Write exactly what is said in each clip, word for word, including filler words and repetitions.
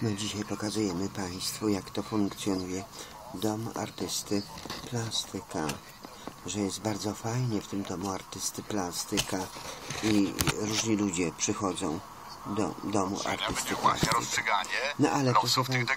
No dzisiaj pokazujemy Państwu, jak to funkcjonuje Dom Artysty Plastyka, że jest bardzo fajnie w tym Domu Artysty Plastyka i różni ludzie przychodzą do Domu Artysty Plastyka. No ale to są kilka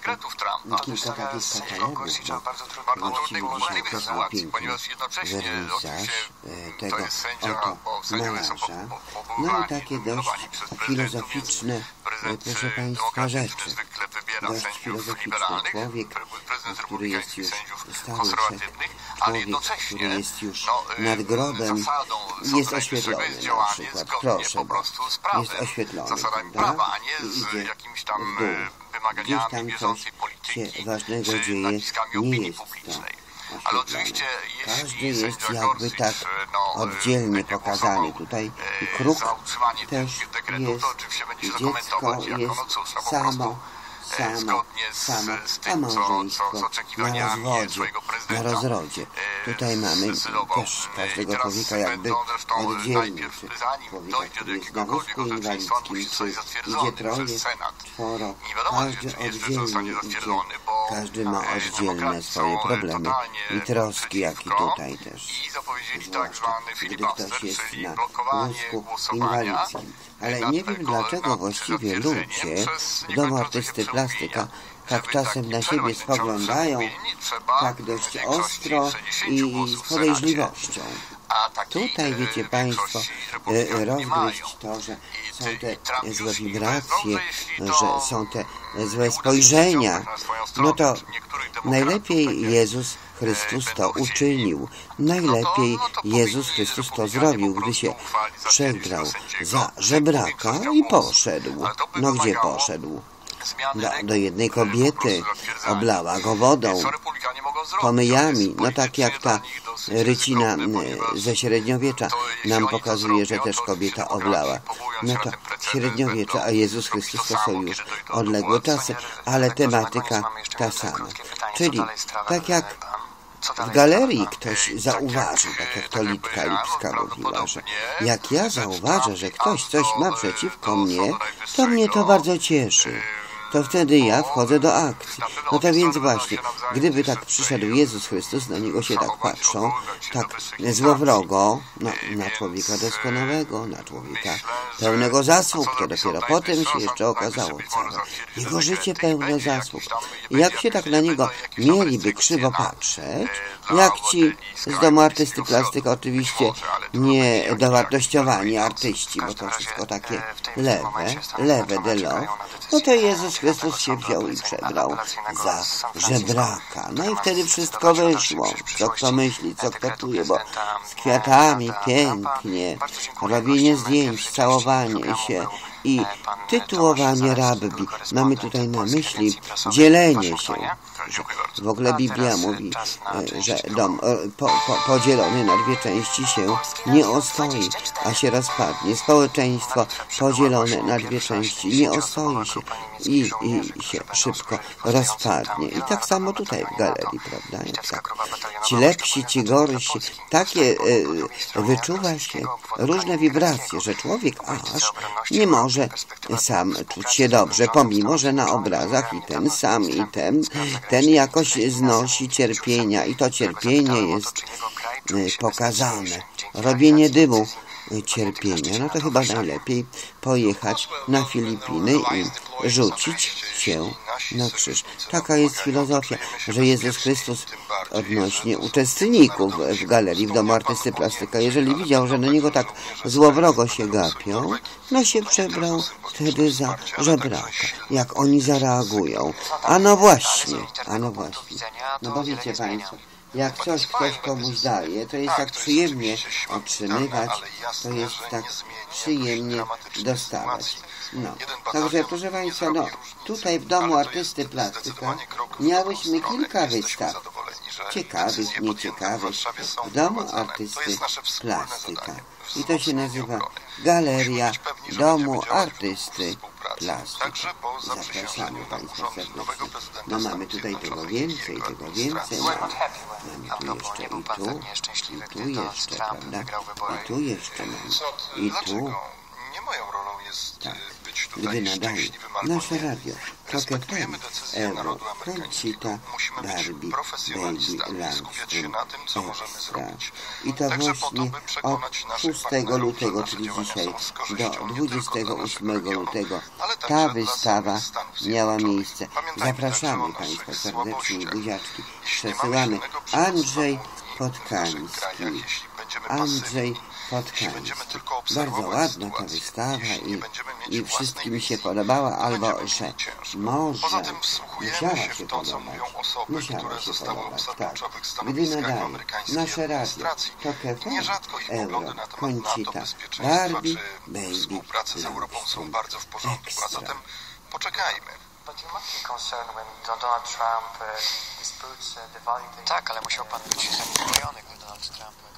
takich katalogów, bo właściwie dzisiaj okazał piękny wernisaż tego oto malarza. No i takie dość filozoficzne, proszę Państwa, rzeczy. Dość filozoficzny człowiek, który jest już stary człowiek, który jest już nad grobem, jest oświetlony na przykład, proszę bardzo, jest oświetlony, prawda? I idzie w dół. Gdzieś tam coś się ważnego dzieje, nie jest to. Ale oczywiście, każdy jest jakby tak oddzielnie pokazany. Tutaj kruk też jest, i dziecko jest samo, samo, samo, a małżeństwo na rozwodzie, na rozrodzie. Tutaj mamy też każdego człowieka jakby oddzielnie, czy człowieka, który jest na wózku inwalidzkim, czy idzie troje, czworo, każdy oddzielnie idzie, każdy ma oddzielne swoje problemy i troski, jak i tutaj też, zwłaszcza gdy ktoś jest na wózku inwalidzkim. Ale nie wiem, dlaczego właściwie ludzie w Domu Artysty Plastyka tak czasem na siebie spoglądają, tak dość ostro i z podejrzliwością. Tutaj, wiecie Państwo, rozgryźć to, że są te złe wibracje, że są te złe spojrzenia, no to najlepiej Jezus Chrystus to uczynił. Najlepiej Jezus Chrystus to zrobił, gdy się przebrał za żebraka i poszedł. No gdzie poszedł? Do, do jednej kobiety, oblała go wodą, pomyjami, no tak jak ta rycina ze średniowiecza nam pokazuje, że też kobieta oblała. No to średniowiecze, a Jezus Chrystus to są już odległe czasy, ale tematyka ta sama. Czyli tak jak w galerii ktoś zauważy, tak jak to Litka Lipska mówiła, że jak ja zauważę, że ktoś coś ma przeciwko mnie, to mnie to bardzo cieszy. To wtedy ja wchodzę do akcji. No to więc właśnie, gdyby tak przyszedł Jezus Chrystus, na niego się tak patrzą, tak złowrogo, no, na człowieka doskonałego, na człowieka pełnego zasług, to dopiero potem się jeszcze okazało całe. Jego życie pełne zasług. I jak się tak na niego mieliby krzywo patrzeć, jak ci z Domu Artysty Plastyka oczywiście nie dowartościowani artyści, bo to wszystko takie lewe, lewe de love, no to Jezus Chrystus się wziął i przebrał za żebraka. No i wtedy wszystko wyszło. Co kto myśli, co kto czuje, bo z kwiatami pięknie, robienie zdjęć, całowanie się i tytułowanie rabbi. Mamy tutaj na myśli dzielenie się. W ogóle Biblia mówi, że dom po, po, podzielony na dwie części się nie ostoi, a się rozpadnie. Społeczeństwo podzielone na dwie części nie ostoi się i, i się szybko rozpadnie. I tak samo tutaj w galerii, prawda? Jak tak. Ci lepsi, ci gorsi, takie e, wyczuwa się różne wibracje, że człowiek aż nie może sam czuć się dobrze, pomimo że na obrazach i ten sam, i ten, ten jakoś znosi cierpienia i to cierpienie jest pokazane. Robienie dymu cierpienia, no to chyba najlepiej pojechać na Filipiny i rzucić się na krzyż. Taka jest filozofia, że Jezus Chrystus odnośnie uczestników w galerii w Domu Artysty Plastyka, jeżeli widział, że na niego tak złowrogo się gapią, no się przebrał wtedy za żebraka. Jak oni zareagują? A no właśnie, a no właśnie. No bo wiecie Państwo, jak coś ktoś komuś daje, to jest tak przyjemnie otrzymywać, to jest tak przyjemnie dostawać. No, także proszę Państwa, no, tutaj w Domu Artysty Plastyka miałyśmy kilka wystaw, ciekawych, nieciekawych, w Domu Artysty Plastyka. I to się nazywa Galeria Domu Artysty Plastyka. Zapraszamy Państwa serdecznie. No mamy tutaj tego więcej, tego więcej. Mamy, mamy tu jeszcze i tu, i tu jeszcze, prawda? I tu jeszcze mamy. I tu. Tak. Gdy nadaje nasze radio, respektujemy decyzję narodu amerykańskiego, musimy być profesjonalistami i skupiać się na tym, co możemy zrobić. I to Także po to, właśnie by przekonać od naszych szóstego partnerów, że lutego, nasze czyli działania dzisiaj, są z do korzyścią nie tylko dwudziestego dla naszego ósmego regionu, lutego ale ta także dla wystawa samych Stanów miała Zjednoczonych. miejsce. Pamiętajmy także Zapraszamy o Państwa naszych serdecznie i słabościach. buziaczki. Jeśli nie mamy Przesyłamy silnego przywództwa Andrzej w Unii, w naszych Podkański. krajach, jeśli będziemy Andrzej pasywni, jeśli Podkański. będziemy tylko Bardzo obserwować ładna ta sytuację, wystawa jeśli nie i, będziemy mieć i własnej wszystkim mi się wizji, podobała, to albo będziemy że mieli ciężko. może Poza tym wsłuchujemy musiała się się w to, co podobać. mówią osoby, Musiała które się zostały podobać, obsadzone tak. na czołowych Gdy stanowiskach w nadaje amerykańskiej nasze radio, administracji to K F i nierzadko ich Euro, poglądy na temat NATO, Conchita, bezpieczeństwa Barbie, czy Baby, współpracy z Europą są bardzo w porządku, a Extra. zatem poczekajmy. Tak, ale musiał pan być zaniepokojony, gdy Donald Trump